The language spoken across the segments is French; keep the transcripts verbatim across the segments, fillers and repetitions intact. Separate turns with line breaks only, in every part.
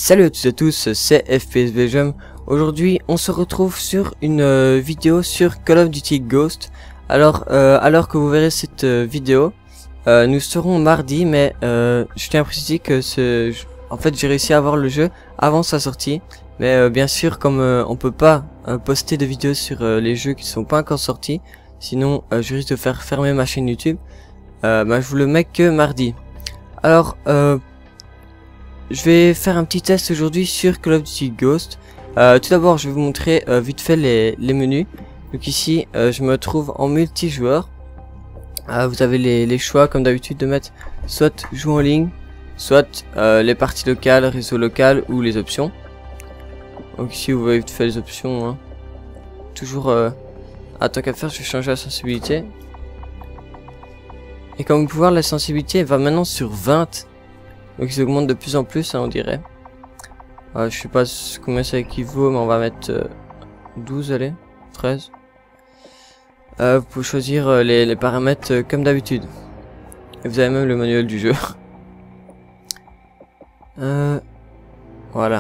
Salut à tous et à tous, c'est F P S Belgium. Aujourd'hui on se retrouve sur une euh, vidéo sur Call of Duty Ghost. Alors euh, alors que vous verrez cette euh, vidéo, euh, nous serons mardi, mais euh, je tiens à préciser que ce, en fait j'ai réussi à avoir le jeu avant sa sortie. Mais euh, bien sûr, comme euh, on peut pas euh, poster de vidéos sur euh, les jeux qui sont pas encore sortis, sinon euh, je risque de faire fermer ma chaîne YouTube, euh, bah, je vous le mets que mardi. Alors euh, je vais faire un petit test aujourd'hui sur Call of Duty Ghost. Euh, tout d'abord, je vais vous montrer euh, vite fait les, les menus. Donc ici, euh, je me trouve en multijoueur. Euh, vous avez les, les choix, comme d'habitude, de mettre soit jouer en ligne, soit euh, les parties locales, réseau local ou les options. Donc ici, vous voyez vite fait les options. Hein. Toujours, euh, à tant qu'à faire, je vais changer la sensibilité. Et comme vous pouvez voir, la sensibilité va maintenant sur vingt. Donc ils augmentent de plus en plus, hein, on dirait. Euh, je sais pas combien ça équivaut, mais on va mettre euh, douze, allez, treize. Euh, vous pouvez choisir euh, les, les paramètres euh, comme d'habitude. Et vous avez même le manuel du jeu. euh, voilà.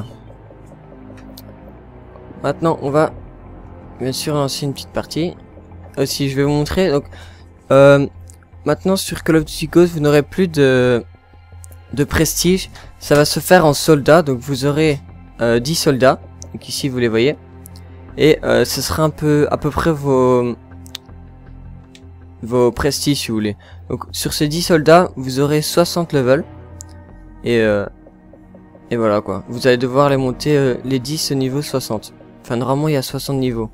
Maintenant, on va bien sûr lancer une petite partie. Aussi, je vais vous montrer. Donc, euh, maintenant sur Call of Duty Ghost, vous n'aurez plus de de prestige. Ça va se faire en soldats. Donc vous aurez euh, dix soldats. Donc ici vous les voyez. Et euh, ce sera un peu à peu près vos vos prestiges si vous voulez. Donc sur ces dix soldats vous aurez soixante levels. Et euh, et voilà quoi. Vous allez devoir les monter euh, les dix au niveau soixante. Enfin normalement il y a soixante niveaux.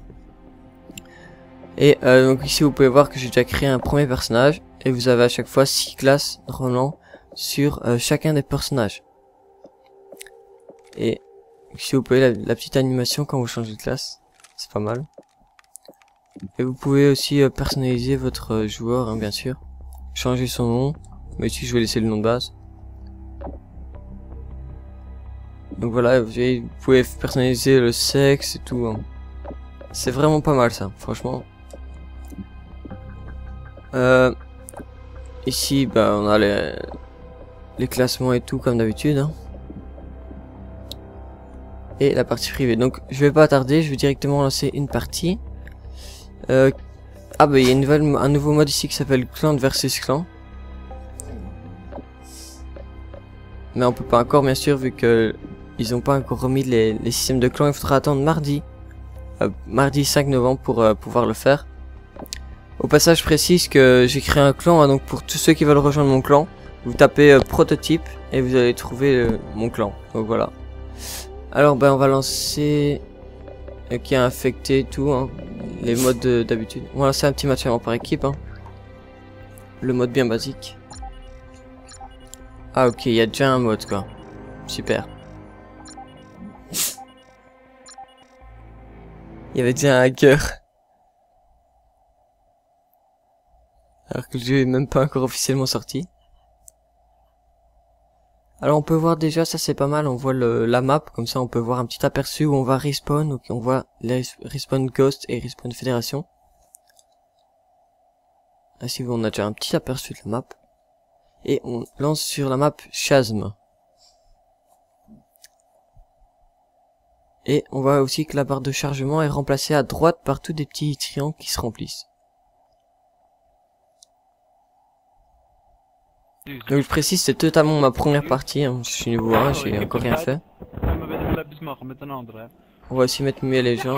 Et euh, donc ici vous pouvez voir que j'ai déjà créé un premier personnage. Et vous avez à chaque fois six classes normalement sur euh, chacun des personnages. Et ici vous pouvez la, la petite animation quand vous changez de classe, c'est pas mal. Et vous pouvez aussi euh, personnaliser votre euh, joueur, hein, bien sûr, changer son nom, mais ici je vais laisser le nom de base. Donc voilà, vous, voyez, vous pouvez personnaliser le sexe et tout, hein. C'est vraiment pas mal ça, franchement. Euh, ici bah on a les les classements et tout comme d'habitude, hein. Et la partie privée. Donc je vais pas tarder, je vais directement lancer une partie. Euh, ah bah il y a une nouvelle, un nouveau mode ici qui s'appelle clan versus clan. Mais on peut pas encore bien sûr vu que ils ont pas encore remis les, les systèmes de clan. Il faudra attendre mardi, euh, mardi cinq novembre pour euh, pouvoir le faire. Au passage je précise que j'ai créé un clan, hein, donc pour tous ceux qui veulent rejoindre mon clan, vous tapez euh, prototype et vous allez trouver euh, mon clan. Donc voilà. Alors ben on va lancer euh, qui a infecté et tout, hein, les modes d'habitude. On va lancer un petit match par équipe, hein. Le mode bien basique. Ah ok, il y a déjà un mode quoi. Super. Il y avait déjà un hacker. Alors que le jeu est même pas encore officiellement sorti. Alors on peut voir déjà, ça c'est pas mal, on voit le, la map, comme ça on peut voir un petit aperçu où on va respawn, donc on voit les respawn Ghost et respawn Fédération. Ainsi on a déjà un petit aperçu de la map. Et on lance sur la map Chasm. Et on voit aussi que la barre de chargement est remplacée à droite par tous des petits triangles qui se remplissent. Donc je précise, c'est totalement ma première partie, hein. Je suis niveau un, j'ai encore rien fait. On va aussi mettre muet les gens.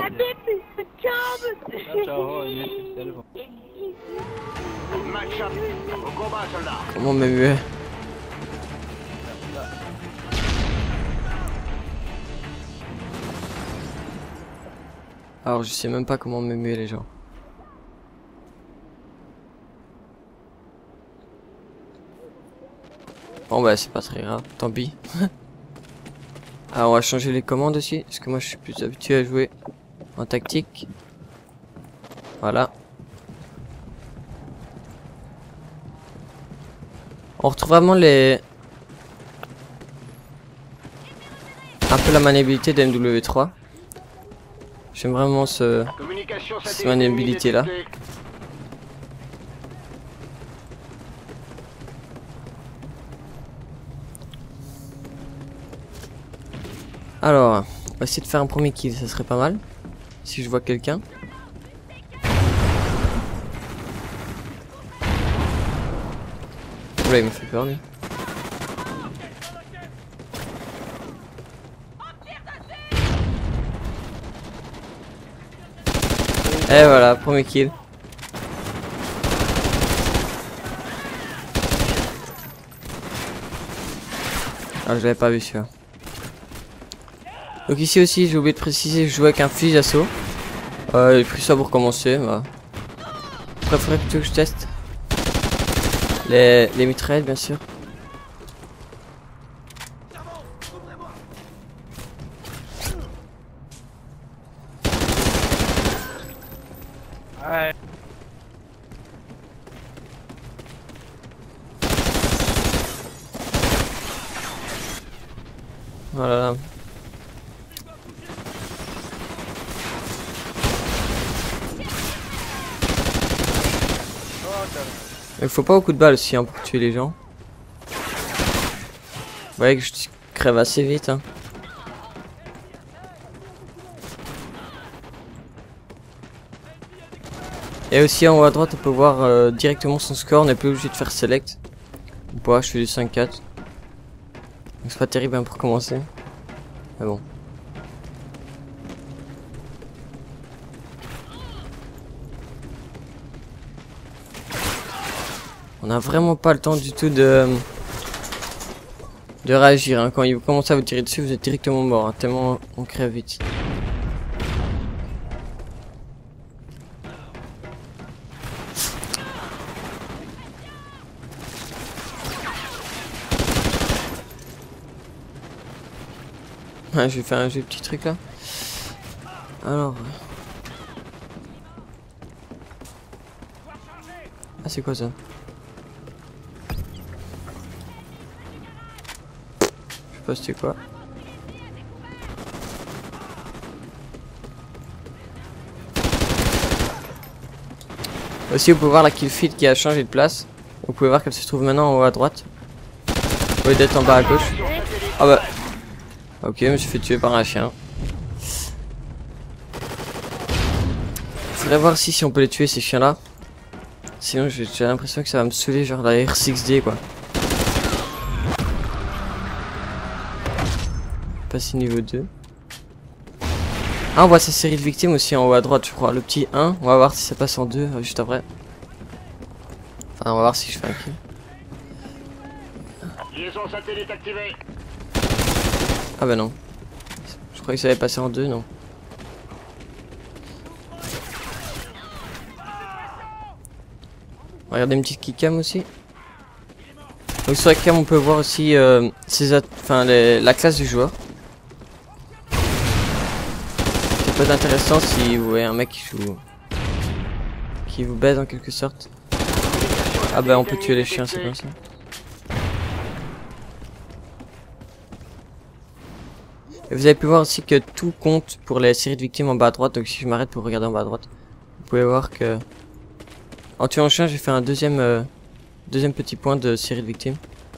Comment on met muet? Alors je sais même pas comment on met muet les gens. Bon bah c'est pas très grave, tant pis. Alors on va changer les commandes aussi, parce que moi je suis plus habitué à jouer en tactique. Voilà. On retrouve vraiment les... un peu la maniabilité de M W trois. J'aime vraiment ce... cette maniabilité là. Alors, on va essayer de faire un premier kill, ça serait pas mal. Si je vois quelqu'un. Oula, il me fait peur lui. Et voilà, premier kill. Ah, je l'avais pas vu celui-là. Donc ici aussi, j'ai oublié de préciser, je joue avec un fusil d'assaut. Euh, j'ai pris ça pour commencer. Bah. Après, faudrait plutôt que je teste les, les mitraillettes, bien sûr.
Ouais.
Voilà. Il faut pas beaucoup de balles aussi hein, pour tuer les gens. Vous voyez que je crève assez vite. Hein. Et aussi en haut à droite on peut voir euh, directement son score, on n'est plus obligé de faire select. Bon, je fais du cinq quatre. Donc c'est pas terrible hein, pour commencer. Mais bon. On a vraiment pas le temps du tout de de réagir. Hein. Quand il commence à vous tirer dessus, vous êtes directement mort. Hein, tellement on crève vite. Ouais, je vais faire un jeu petit truc là. Alors. Ah, c'est quoi ça? Je sais pas c'était quoi. Aussi, vous pouvez voir la kill feed qui a changé de place. Vous pouvez voir qu'elle se trouve maintenant en haut à droite. Au lieu d'être en bas à gauche. Ah bah. Ok, je me suis fait tuer par un chien. Faudrait voir si, si on peut les tuer ces chiens là. Sinon j'ai l'impression que ça va me saouler genre la R six D quoi. Passer niveau deux. Ah on voit sa série de victimes aussi en haut à droite je crois. Le petit un, on va voir si ça passe en deux euh, juste après. Enfin on va voir si je fais un kill.
Liaison satellite activée.
Ah bah non. Je croyais que ça allait passer en deux, non. Regardez une petite keycam aussi. Donc sur la cam on peut voir aussi euh, ses enfin, les, la classe du joueur. C'est pas intéressant si vous voyez un mec qui joue qui vous baise en quelque sorte. Ah bah on peut tuer les chiens c'est comme ça. Et vous avez pu voir aussi que tout compte pour les séries de victimes en bas à droite. Donc si je m'arrête pour regarder en bas à droite, vous pouvez voir que en tuant un chien j'ai fait un deuxième euh, deuxième petit point de série de victimes.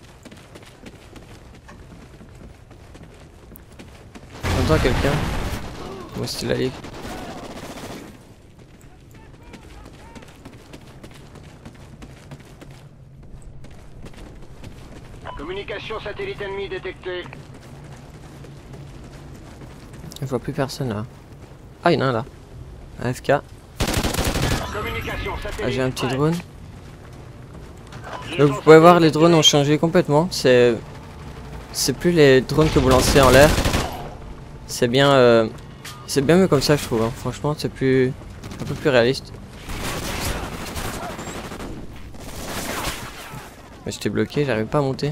J'entends quelqu'un. Moi c'était la ligue.
Communication satellite ennemi détectée.
Je vois plus personne là. Ah il y en a un là. A F K. Ah j'ai un petit drone. Donc vous pouvez voir les drones ont changé complètement. C'est c'est plus les drones que vous lancez en l'air. C'est bien euh... c'est bien mieux comme ça je trouve. Hein. Franchement c'est plus un peu plus réaliste. Mais j'étais bloqué, j'arrive pas à monter.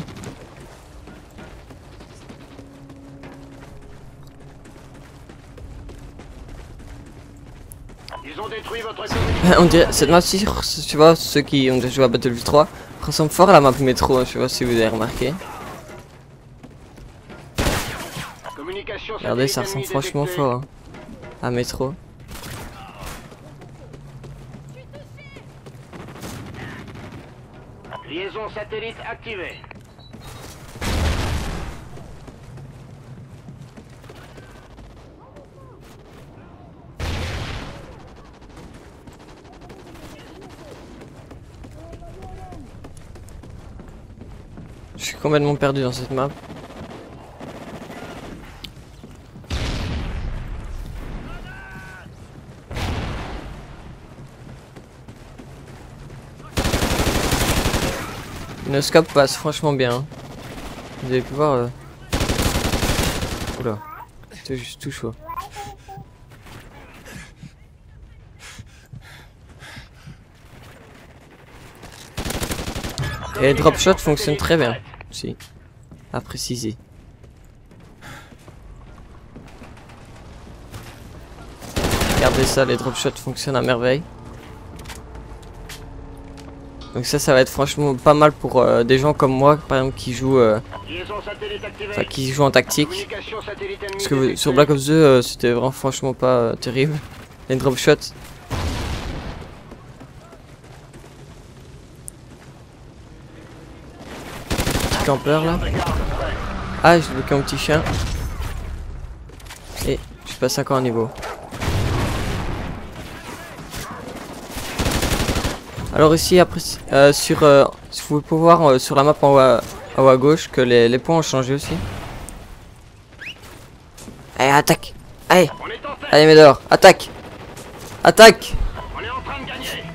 Ils ont détruit votre
On dirait cette map ci, tu vois, ceux qui ont déjà joué à Battlefield trois ressemble fort à la map métro, je sais pas si vous avez remarqué. Regardez, ça ressemble franchement fort hein, à métro.
Liaison satellite activée.
suis complètement perdu dans cette map. Le scope passe franchement bien. Hein. Vous avez pu voir. Euh... Oula, c'était juste tout chaud. Et les drop shots fonctionnent très bien. Si, à préciser. Regardez ça, les drop shots fonctionnent à merveille. Donc ça, ça va être franchement pas mal pour euh, des gens comme moi, par exemple, qui jouent, euh, enfin, qui jouent en tactique. Parce que vous, sur Black Ops deux, euh, c'était vraiment franchement pas euh, terrible. Les drop shots. Petit campeur là. Ah, j'ai bloqué un petit chien. Et je passe encore un niveau. Alors ici après euh, sur euh, vous pouvez voir euh, sur la map en haut à, en haut à gauche que les, les points ont changé aussi. Allez, attaque. Allez. Allez Médor, attaque. Attaque.
On est en train de gagner.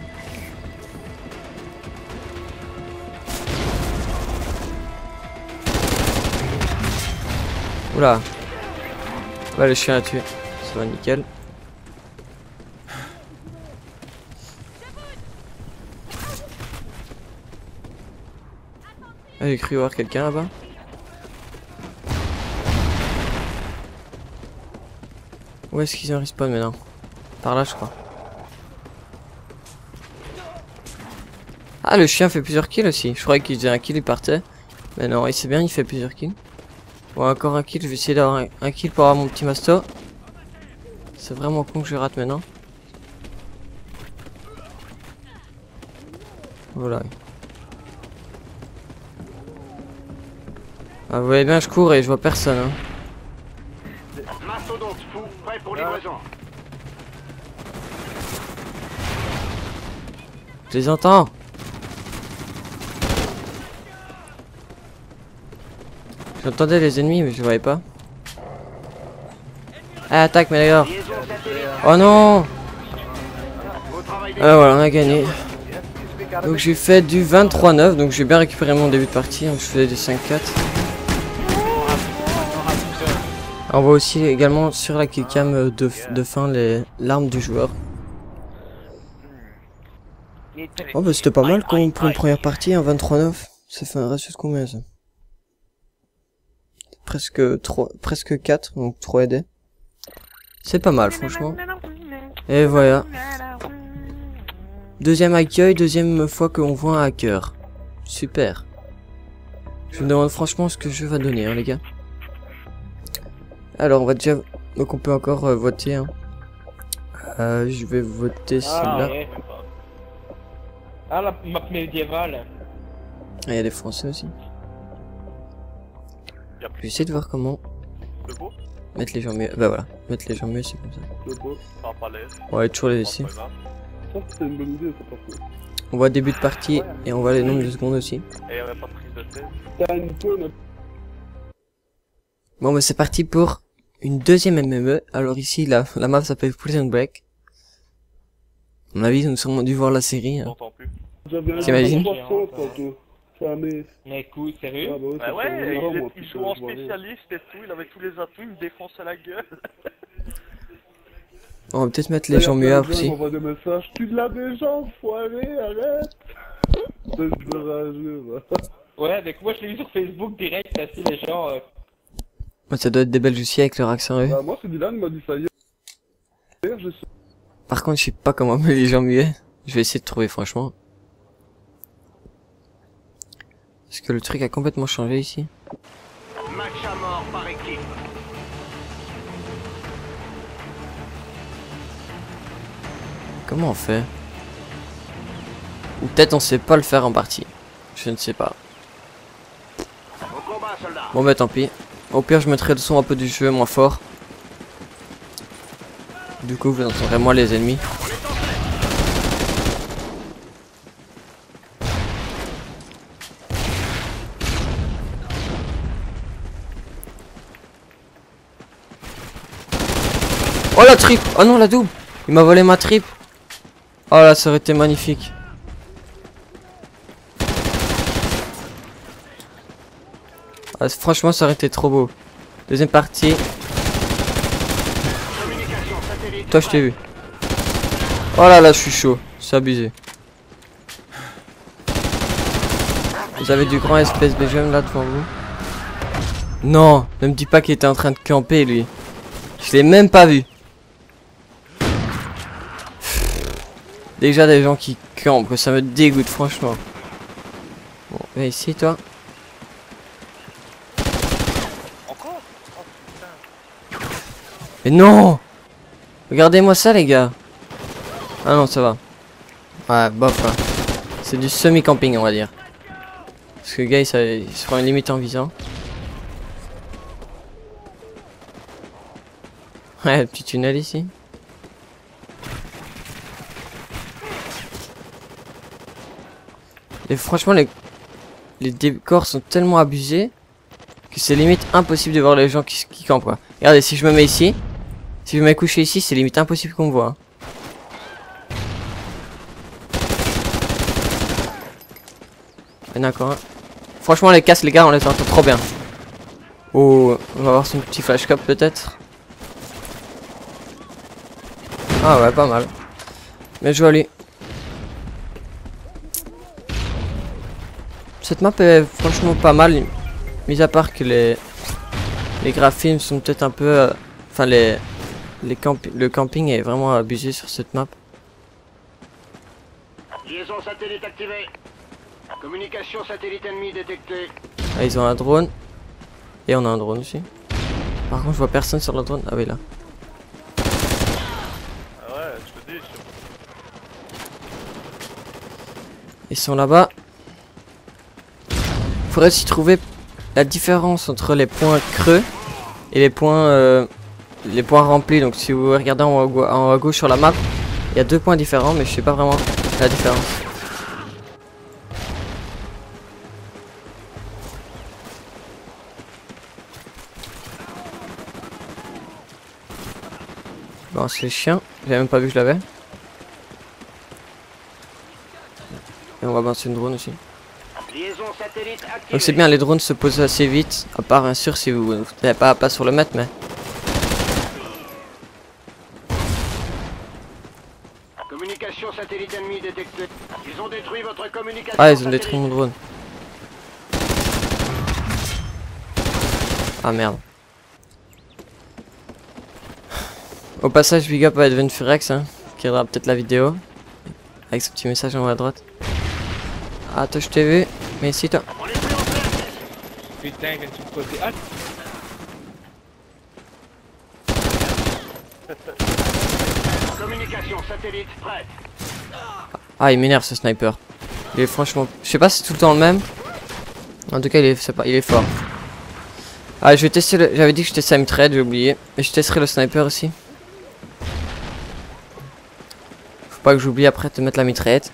Oula. Ouais, le chien a tué. Ça va nickel. Ah, j'ai cru voir quelqu'un là-bas. Où est-ce qu'ils ont respawn maintenant? Par là je crois. Ah, le chien fait plusieurs kills aussi. Je croyais qu'il faisait un kill, il partait. Mais non, il sait bien, il fait plusieurs kills. Bon, encore un kill, je vais essayer d'avoir un, un kill pour avoir mon petit masto. C'est vraiment con que je rate maintenant. Voilà. Ah, vous voyez bien, je cours et je vois personne. Hein.
Mastodonte fou, prêt pour livraison.
Je les entends. J'entendais les ennemis, mais je les voyais pas. Ah, attaque, mais d'accord. Oh non. Ah, voilà, on a gagné. Donc j'ai fait du vingt-trois neuf, donc j'ai bien récupéré mon début de partie. Je faisais des cinq quatre. On voit aussi également sur la killcam de, de fin l'arme du joueur. Oh bah c'était pas mal pour une première partie, un vingt-trois neuf. Ça fait un ratio de combien ça? Presque trois, presque quatre, donc trois aidés. C'est pas mal franchement. Et voilà. Deuxième accueil, deuxième fois qu'on voit un hacker. Super. Je me demande franchement ce que je vais donner hein, les gars. Alors on va déjà, donc on peut encore euh, voter. Hein. Euh, je vais voter celle-là.
Ah, ouais. Ah la map médiévale.
Ah, il y a des français aussi. Je vais essayer de voir comment mettre les gens mieux. Bah voilà, mettre les gens mieux c'est comme ça. On va toujours les laisser. On voit début de partie et on voit les nombres de secondes aussi. Bon bah c'est parti pour une deuxième M M E. Alors ici la, la map s'appelle Prison Break. À mon avis nous sommes dû voir la série. Hein. T'imagines?
Mais écoute, sérieux?
Ah bah ouais,
bah ouais,
il,
il,
moi,
il joue en spécialiste et tout, il avait tous les atouts, il me défonçait la gueule.
On va peut-être mettre les gens mieux aussi.
On des messages. Tu l'as déjà enfoiré, arrête. Je veux rager, va.
Ouais, avec moi je l'ai vu sur Facebook direct, assis les gens. Euh...
Ouais, ça doit être des Belges aussi avec leur accent eux.
Bah, moi c'est Dylan, il m'a dit ça hier. Je sais.
Par contre je sais pas comment mettre les gens mieux. Je vais essayer de trouver franchement. Parce que le truc a complètement changé ici.
Match à mort par équipe.
Comment on fait? Ou peut-être on sait pas le faire en partie. Je ne sais pas.
Au combat, soldat.
Bon bah tant pis. Au pire je mettrai le son un peu du jeu moins fort. Du coup vous entendrez moins les ennemis. Oh la triple. Oh non, la double. Il m'a volé ma triple. Oh là, ça aurait été magnifique. Ah, franchement, ça aurait été trop beau. Deuxième partie. Toi, je t'ai vu. Oh là là, je suis chaud. C'est abusé. Vous avez du grand S P S B G M là devant vous. Non, ne me dis pas qu'il était en train de camper lui. Je l'ai même pas vu. Déjà des gens qui campent, ça me dégoûte franchement. Bon, viens ici toi.
Encore? Oh putain.
Mais non! Regardez-moi ça les gars. Ah non, ça va. Ouais, bof hein. C'est du semi-camping on va dire. Parce que le gars il, ça, il se prend une limite en visant. Ouais, le petit tunnel ici. Et franchement les, les décors sont tellement abusés que c'est limite impossible de voir les gens qui, qui campent quoi. Regardez, si je me mets ici, si je me mets couché ici, c'est limite impossible qu'on me voit. Hein. Il y en a encore un. Franchement les casques les gars on les entend trop bien. Oh, on va avoir son petit flashcap peut-être. Ah ouais, pas mal. Mais joli. Cette map est franchement pas mal, mis à part que les les graphismes sont peut-être un peu, enfin euh, les les camp le camping est vraiment abusé sur cette map.
Liaison satellite activée. Communication satellite ennemi détectée.
Ah, ils ont un drone et on a un drone aussi. Par contre, je vois personne sur le drone. Ah oui là.
Ah ouais, je te dis.
Ils sont là-bas. Faudrait aussi trouver la différence entre les points creux et les points euh, les points remplis. Donc si vous regardez en haut, en haut à gauche sur la map, il y a deux points différents, mais je sais pas vraiment la différence. Bon, c'est chiant, j'avais même pas vu que je l'avais. Et on va balancer une drone aussi.
Liaison satellite activée.
Donc c'est bien, les drones se posent assez vite, à part bien sûr si vous n'avez pas à pas sur le mètre, mais...
Communication satellite ennemi détectée. Ils ont détruit votre communication.
Ah, ils ont
satellite.
détruit mon drone. Ah merde. Au passage, big up à Edwin Furex, hein, qui regardera peut-être la vidéo. Avec ce petit message en haut à droite. Ah, toi je t'ai vu, mais ici toi.
On est plus en place.
Putain, quand tu me côté. Ah,
Communication satellite prête.
Ah, il m'énerve ce sniper. Il est franchement... Je sais pas si c'est tout le temps le même. En tout cas, il est, c'est pas... il est fort. Ah, je vais tester le... J'avais dit que je testais la mitraillette, j'ai oublié. Mais je testerai le sniper aussi. Faut pas que j'oublie après de mettre la mitraillette.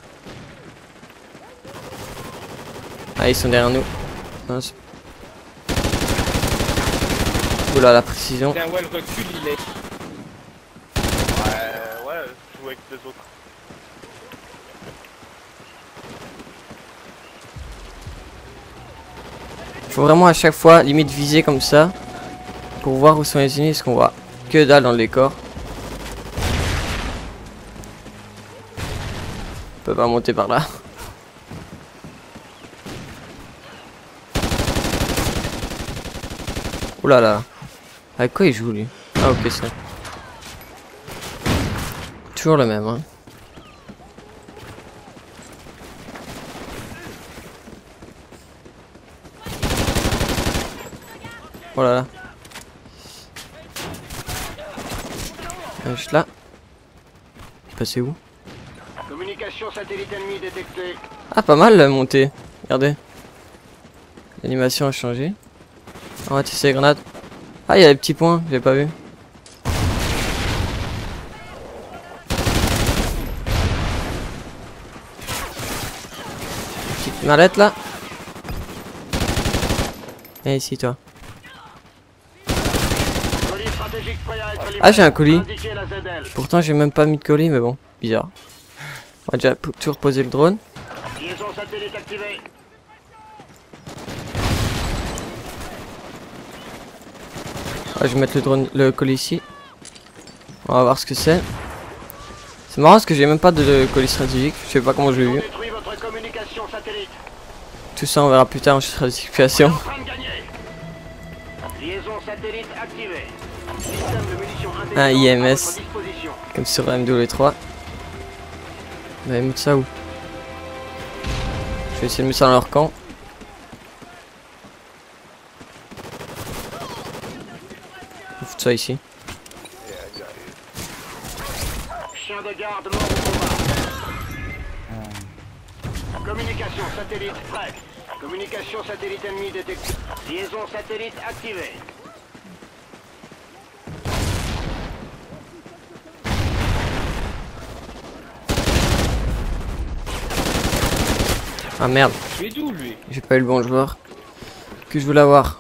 Ah, ils sont derrière nous. Non, oula, la précision.
putain, ouais, le recul, il est.
Ouais, ouais, je joue avec les autres.
Faut vraiment à chaque fois limite viser comme ça pour voir où sont les ennemis, parce qu'on voit que dalle dans le décor. On peut pas monter par là. Ouh là là. Avec quoi il joue lui? Ah ok, c'est toujours le même hein. Oh là là. Euh, juste là. Passé où?
Communication satellite ennemi détectée.
Ah, pas mal la montée. Regardez. L'animation a changé. On va tester les grenades. Ah, il y a les petits points, j'ai pas vu. Petite mallette là. Et ici toi.
Colis stratégique prêt à être livré.
Ah, j'ai un colis.
Indiquez la Z L.
Pourtant, j'ai même pas mis de colis, mais bon, bizarre. On va déjà p- toujours poser le drone.
Liaison satellite activée.
Ah, je vais mettre le drone, le colis ici. On va voir ce que c'est. C'est marrant parce que j'ai même pas de, de colis stratégique. Je sais pas comment je l'ai
Ils ont
vu.
détruit votre communication satellite.
Tout ça, on verra plus tard en situation.
En train de gagner. Liaison satellite activée. Système de munitions intelligent
Un I M
à
S.
votre disposition.
Comme sur la M W trois. On va mettre ça où? Je vais essayer de mettre ça dans leur camp. On fout ça ici.
Chien de garde mort au combat. Communication satellite prête. Communication satellite ennemi détectée. Liaison satellite activée.
Ah merde,
Tu es d'où lui?
j'ai pas eu le bon joueur que je voulais avoir.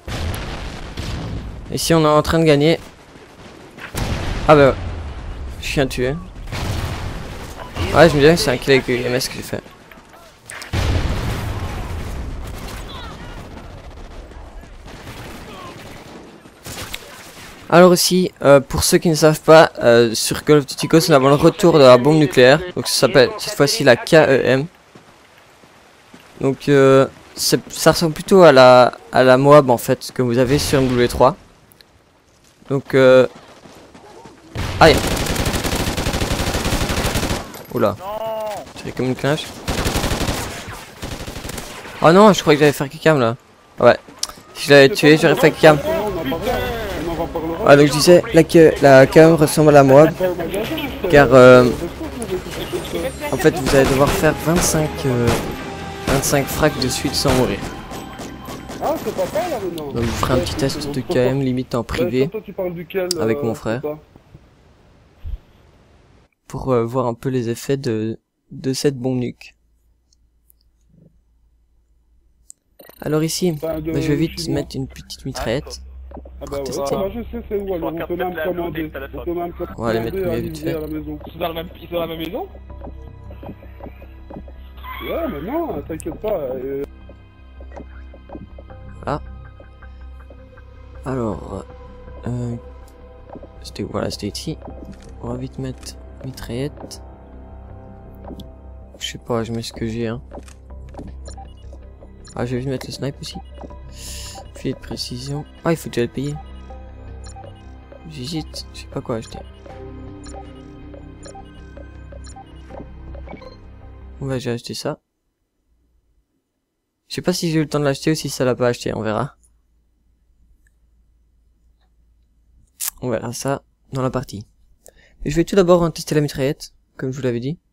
Ici on est en train de gagner. Ah bah, chien tué. Ouais, je me disais que c'est un kill avec le I M S que j'ai fait. Alors ici, euh, pour ceux qui ne savent pas, euh, sur Call of Duty Ghost, nous avons le retour de la bombe nucléaire. Donc ça s'appelle cette fois-ci la K E M. Donc euh, ça ressemble plutôt à la à la Moab en fait que vous avez sur M W trois. Donc euh... aïe. Oula. C'est comme une clinche. Oh non, je croyais que j'allais faire kickam là. Ouais. Si je l'avais tué, j'aurais fait kickam. Ah donc je disais la que la K E M ressemble à la Moab car euh, en fait vous allez devoir faire vingt-cinq euh, vingt-cinq frags de suite sans mourir.
Ah, c'est pas ça là maintenant.
Donc je ferai un petit test de K E M limite en privé
Toi, tu parles duquel, euh,
avec mon frère
c'est ça
pour euh, voir un peu les effets de de cette bombe nuque. Alors ici,
Enfin, de
bah, je vais vite
chinois.
mettre une petite mitraillette.
Ah bah ouais,
tester.
ah, moi je sais c'est où alors, on peut même commander. On peut même
On va les mettre
commander à
mieux vite
livrer
fait.
à la maison.
Ils sont dans la même, ils sont dans la même maison?
Ouais mais non, t'inquiète pas. Euh...
Alors, euh, c'était voilà, c'était ici. On va vite mettre mitraillette. Je sais pas, je mets ce que j'ai hein. Ah, je vais vite mettre le snipe aussi. Filet de précision. Ah, il faut déjà le payer. J'hésite, je sais pas quoi acheter. On va j'ai acheté ça. Je sais pas si j'ai eu le temps de l'acheter ou si ça l'a pas acheté, on verra. On verra ça dans la partie. Mais je vais tout d'abord hein, tester la mitraillette, comme je vous l'avais dit.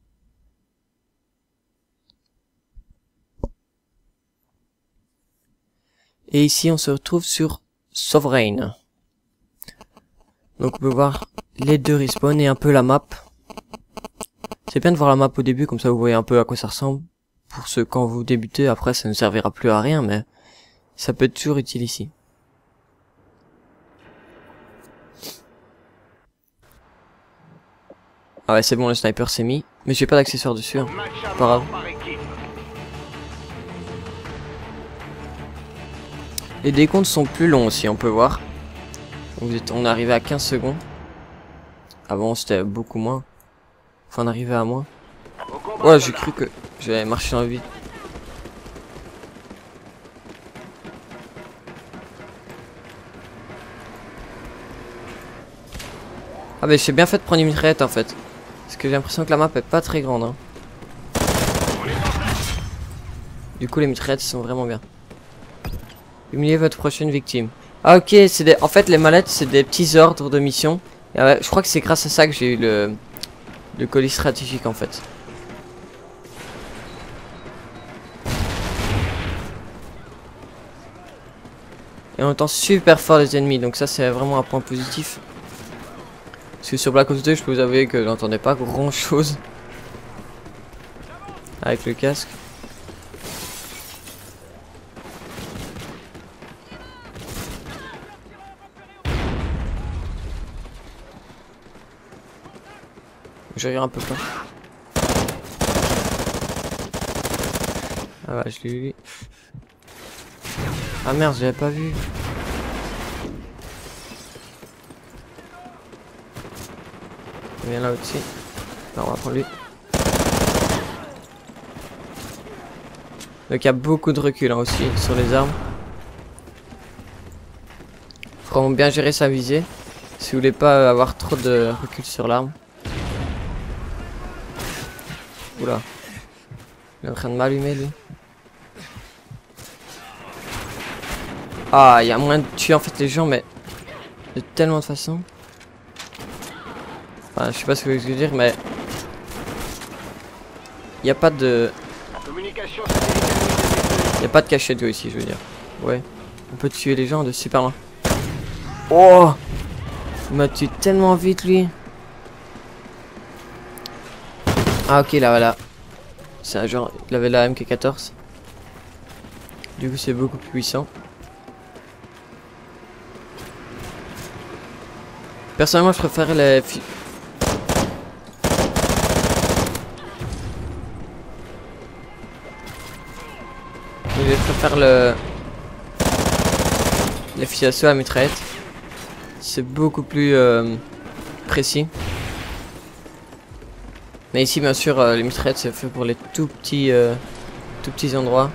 Et ici on se retrouve sur Sovereign. Donc on peut voir les deux respawns et un peu la map. C'est bien de voir la map au début, comme ça vous voyez un peu à quoi ça ressemble. Pour ceux quand vous débutez, après ça ne servira plus à rien, mais ça peut être toujours utile ici. Ah ouais, c'est bon, le sniper s'est mis, mais j'ai pas d'accessoires dessus, hein.
Match à
Pas grave.
mort par équipe.
Les décomptes sont plus longs aussi, on peut voir. Vous êtes, on est arrivé à quinze secondes. Avant c'était beaucoup moins. Enfin on arrivait à moins.
Au combat,
Ouais, j'ai
soldat.
cru que j'allais marcher dans le vide. Ah bah j'ai bien fait de prendre une mitraillette en fait. Parce que j'ai l'impression que la map est pas très grande hein. Du coup les mitraillettes sont vraiment bien. Humiliez votre prochaine victime. Ah ok, c'est des... en fait les mallettes c'est des petits ordres de mission. Et ouais, je crois que c'est grâce à ça que j'ai eu le... le colis stratégique en fait. Et on entend super fort les ennemis, donc ça c'est vraiment un point positif. Parce que sur Black Ops deux, je peux vous avouer que j'entendais pas grand chose avec le casque. Je regarde un peu pas. Ah ouais, je l'ai eu. Ah merde, j'avais pas vu. Il vient là au-dessus. On va prendre lui. Donc il y a beaucoup de recul hein, aussi sur les armes. Faut vraiment bien gérer sa visée. Si vous voulez pas avoir trop de recul sur l'arme. Oula. Il est en train de m'allumer lui. Ah, il y a moyen de tuer en fait les gens, mais de tellement de façons. Enfin, je sais pas ce que je veux dire, mais il n'y a pas de, il y a pas de cachette ici, je veux dire. Ouais, on peut tuer les gens de super loin. Oh, il m'a tué tellement vite lui. Ah ok, là voilà. C'est un genre, il avait la M K quatorze. Du coup, c'est beaucoup plus puissant. Personnellement, je préfère les... Je préfère le... les fusils à assaut à mitraillette. C'est beaucoup plus euh, précis. Mais ici, bien sûr, euh, les mitraillettes, c'est fait pour les tout petits, euh, tout petits endroits.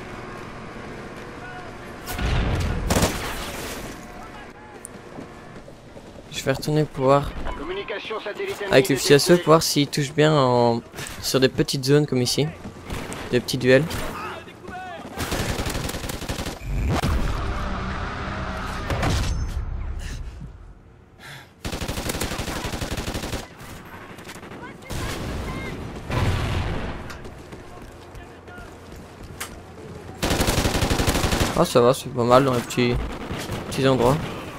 Je vais retourner pour voir avec le fusil à assaut pour voir s'il touche bien en... sur des petites zones comme ici, des petits duels. Ah ça va, c'est pas mal dans les petits, petits endroits.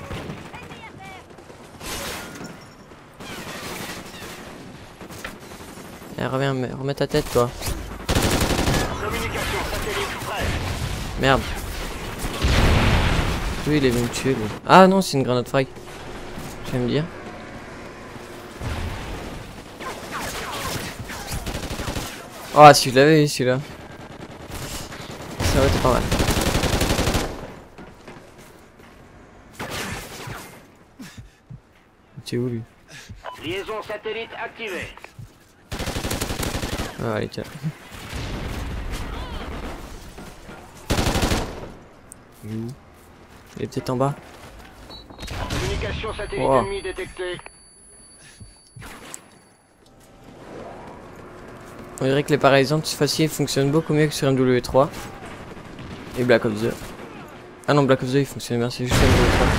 Eh, reviens, remets ta tête toi. Merde. Oui, il est venu me tuer lui. Ah non, c'est une grenade frag. Je vais me dire. Oh, si je l'avais eu celui-là. Ça aurait été pas mal. T'es où lui?
Liaison satellite activée.
Ah, allez, tiens. Il est peut-être en bas.
Communication satellite
Oh.
ennemie détectée.
On dirait que les paralysantes faciles fonctionnent beaucoup mieux que sur M W trois et Black Ops deux. Ah non, Black Ops deux il fonctionne bien, c'est juste M W trois.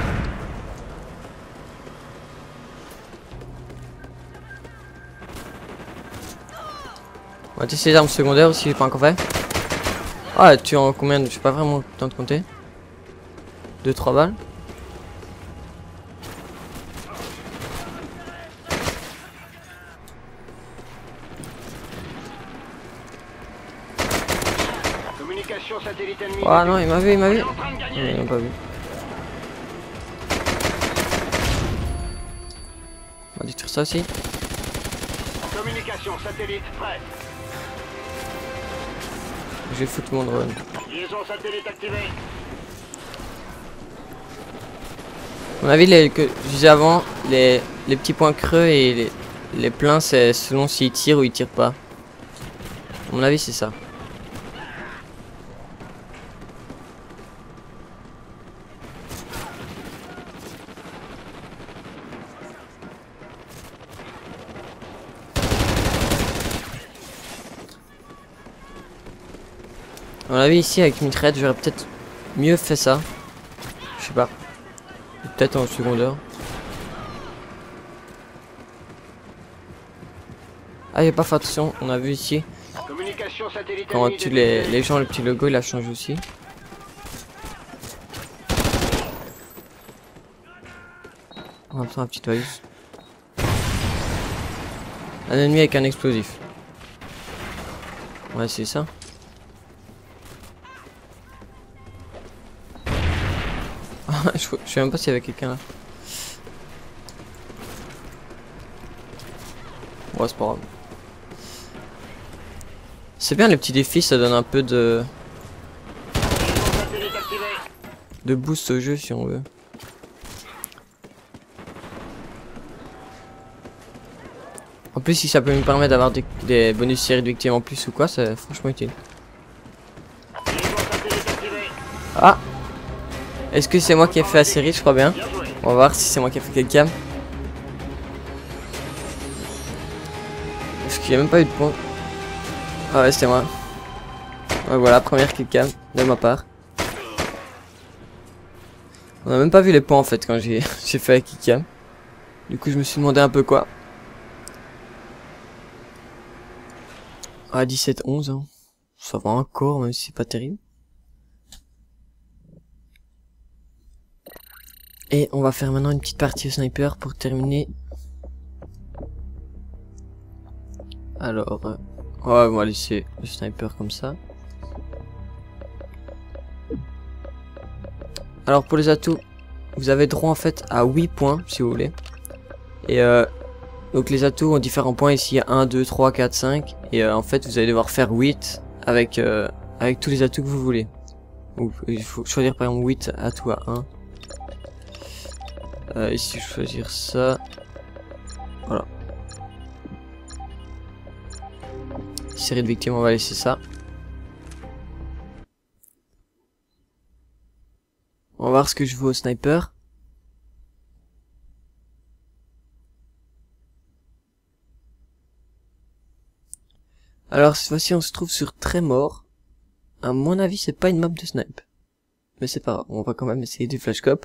On va tester les armes secondaires aussi, j'ai pas encore fait. Ah, tu en combien? Je sais pas vraiment le temps de compter. deux trois balles.
Communication satellite ennemie.
Ah non, il m'a vu, il m'a vu.
On est en train de gagner.
Non, il m'a pas vu. On va détruire ça aussi.
Communication satellite prête.
Je vais foutre mon drone.
Liaison satellite activée.
À mon avis, les, que je disais avant, les, les petits points creux et les, les pleins, c'est selon s'ils tirent ou ils tirent pas. À mon avis, c'est ça. À mon avis, ici, avec une mitraillette, j'aurais peut-être mieux fait ça. Je sais pas. Peut-être en secondaire. Ah, j'ai pas fait attention. On a vu ici.
Communication satellite
Quand
ennemie
tu les,
détectée.
les gens, le petit logo, il a changé aussi. On va prendre un petit valise. Un ennemi avec un explosif. Ouais, c'est ça. je, je sais même pas s'il y avait quelqu'un là. Ouais, c'est pas grave. C'est bien les petits défis, ça donne un peu de... de boost au jeu si on veut. En plus si ça peut me permettre d'avoir des, des bonus séries de victimes en plus ou quoi, c'est franchement utile. Ah! Est-ce que c'est moi qui ai fait la série? Je crois bien. On va voir si c'est moi qui ai fait quelqu'un. Parce qu'il n'y a même pas eu de point. Ah ouais, c'était moi. Ouais, voilà, première killcam de ma part. On a même pas vu les points en fait quand j'ai fait la killcam. Du coup, je me suis demandé un peu quoi. Ah, dix-sept onze, hein. Ça va encore, même si c'est pas terrible. Et on va faire maintenant une petite partie au sniper pour terminer. Alors, euh, ouais, on va laisser le sniper comme ça. Alors pour les atouts, vous avez droit en fait à huit points si vous voulez. Et euh, donc les atouts ont différents points. Ici il y a un, deux, trois, quatre, cinq. Et euh, en fait vous allez devoir faire huit avec, euh, avec tous les atouts que vous voulez. Donc, il faut choisir par exemple huit atouts à un. Euh, ici je vais choisir ça. Voilà. Série de victimes, on va laisser ça. On va voir ce que je veux au sniper. Alors cette fois-ci on se trouve sur Tremor. À mon avis c'est pas une map de snipe. Mais c'est pas grave, on va quand même essayer du flashcop.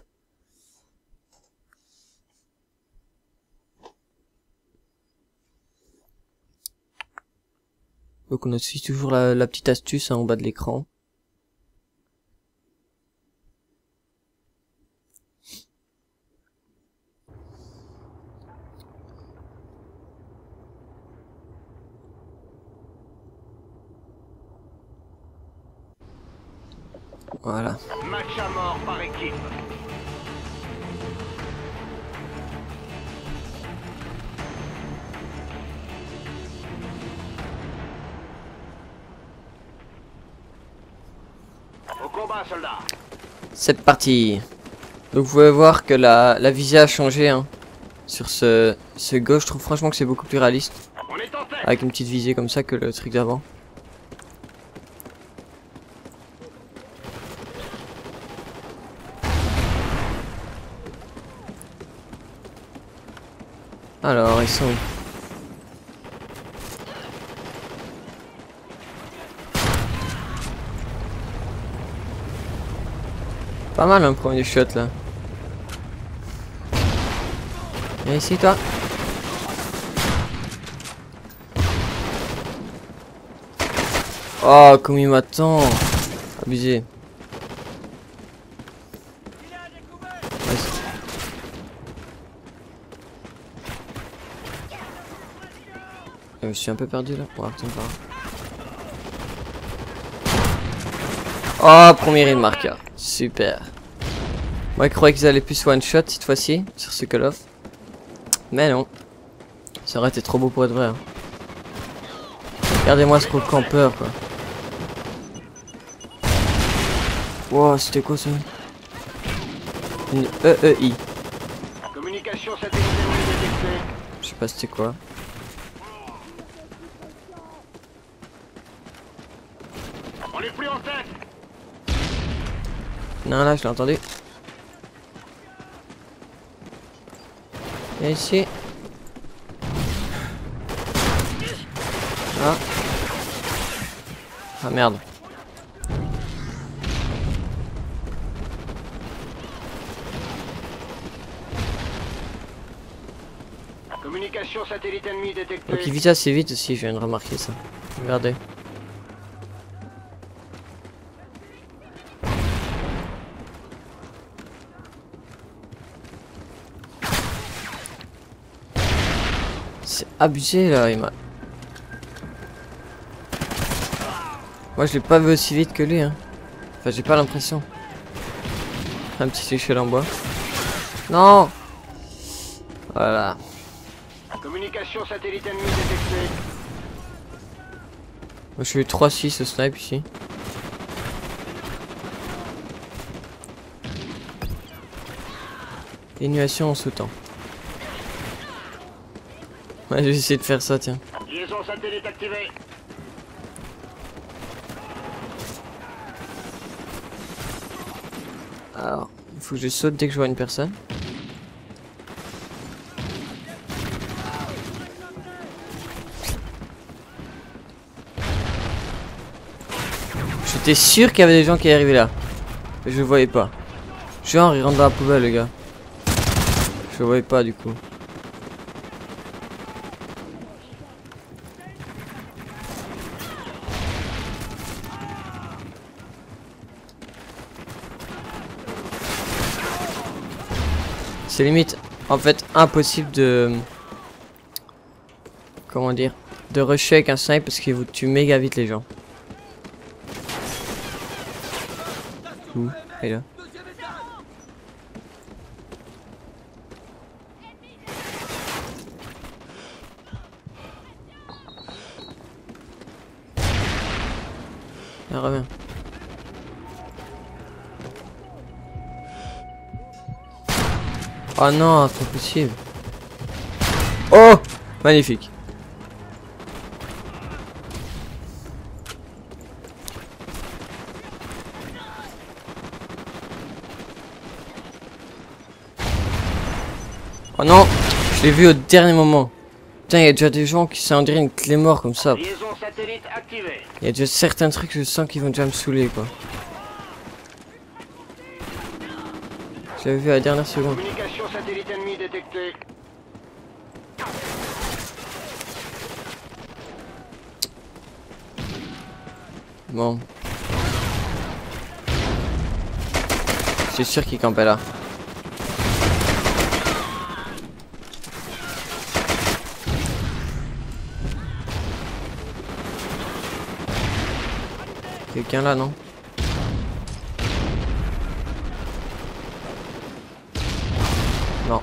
Donc on a aussi toujours la, la petite astuce hein, en bas de l'écran. Voilà.
Match à mort par équipe. Au combat, soldat.
C'est parti. Donc vous pouvez voir que la, la visée a changé hein, sur ce, ce gauche. Je trouve franchement que c'est beaucoup plus réaliste.
On est en tête.
Avec une petite visée comme ça que le truc d'avant. Alors, ils sont... Pas mal un premier shot là. Viens ici toi. Oh, comme il m'attend. Abusé. Je suis un peu perdu là. Ouais, oh, premier hit marqueur. Super. Moi, je croyais qu'ils allaient plus one shot cette fois-ci sur ce Call of. Mais non. Ça aurait été trop beau pour être vrai. Hein. Regardez-moi ce gros campeur quoi. Wow, c'était quoi ça? Une E E I.
Communication satellitaire détectée.
Je sais pas c'était quoi.
On est plus en tête.
Non, là, je l'ai entendu. Et ici. Ah. Ah merde.
Communication satellite ennemie détectée.
Donc il vise assez vite aussi, je viens de remarquer ça. Regardez. C'est abusé là, il m'a... Moi je l'ai pas vu aussi vite que lui hein. Enfin j'ai pas l'impression. Un petit échelle en bois. Non. Voilà.
Communication satellite ennemie détectée.
Moi, je suis trois six au snipe ici. Énuation en sautant. Ouais, je vais essayer de faire ça, tiens.
Liaison satellite activée.
Alors, il faut que je saute dès que je vois une personne. J'étais sûr qu'il y avait des gens qui arrivaient là. Mais je le voyais pas. Genre, il rentre dans la poubelle, le gars. Je le voyais pas, du coup. C'est limite, en fait, impossible de... Comment dire? De rusher avec un snipe parce qu'il vous tue méga vite les gens. Où? Il est là. Il revient. Oh non, c'est pas possible. Oh, magnifique. Oh non, je l'ai vu au dernier moment. Putain, il y a déjà des gens qui s'en dirait une clé mort comme ça.
Liaison satellite activée.
Il y a déjà certains trucs que je sens qu'ils vont déjà me saouler quoi. J'avais vu à la dernière seconde.
Communication satellite ennemie détectée.
Bon. C'est sûr qu'il campait là. Quelqu'un là, non? Non.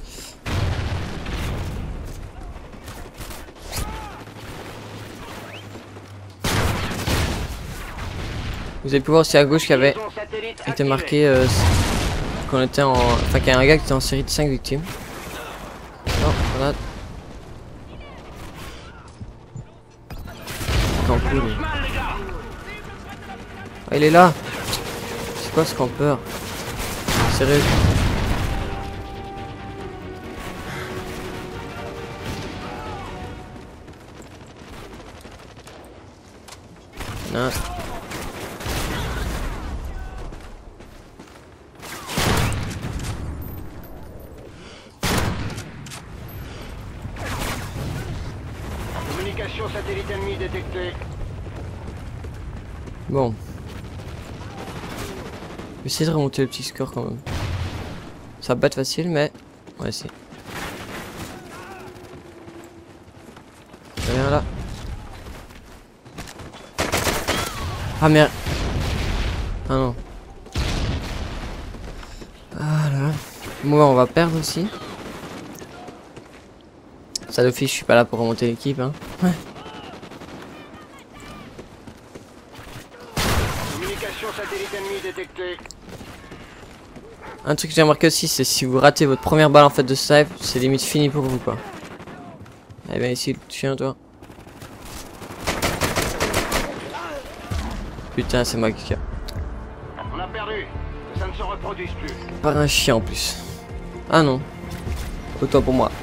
Vous avez pu voir aussi à gauche qu'il y avait
Liaison satellite
été
activée.
marqué euh, qu'on était en... Enfin qu'il y a un gars qui était en série de cinq victimes. Non, voilà. Campo, lui. Ah, il est là. C'est quoi ce campeur? Sérieux? Non.
Communication satellite ennemie détectée.
Bon. Je vais essayer de remonter le petit score quand même. Ça va pas être facile, mais on va essayer. Rien là. Ah merde. Ah non. Ah là. Moi on va perdre aussi. Ça d'office, je suis pas là pour remonter l'équipe hein. Ouais.
Communication satellite ennemie détectée.
Un truc que j'ai remarqué aussi, c'est si vous ratez votre première balle en fait de snipe, c'est limite fini pour vous quoi. Eh bien ici, le chien toi. Putain, c'est moi qui a.
On a perdu. Que ça ne se reproduise plus.
Par un chien en plus. Ah non. Autant pour moi.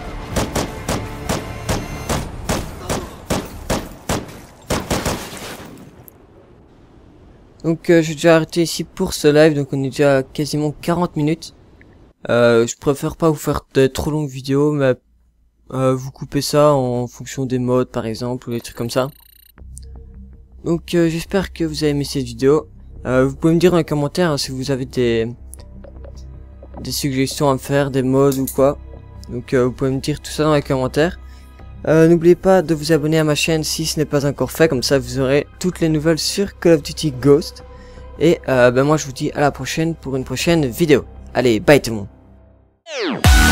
Donc euh, j'ai déjà arrêté ici pour ce live, donc on est déjà à quasiment quarante minutes. Euh, je préfère pas vous faire de trop longues vidéos, mais euh, vous coupez ça en fonction des modes par exemple, ou des trucs comme ça. Donc euh, j'espère que vous avez aimé cette vidéo. Euh, vous pouvez me dire dans les commentaires hein, si vous avez des, des suggestions à me faire, des modes ou quoi. Donc euh, vous pouvez me dire tout ça dans les commentaires. Euh, N'oubliez pas de vous abonner à ma chaîne si ce n'est pas encore fait, comme ça vous aurez toutes les nouvelles sur Call of Duty Ghost. Et euh, ben moi je vous dis à la prochaine pour une prochaine vidéo. Allez, bye tout le monde.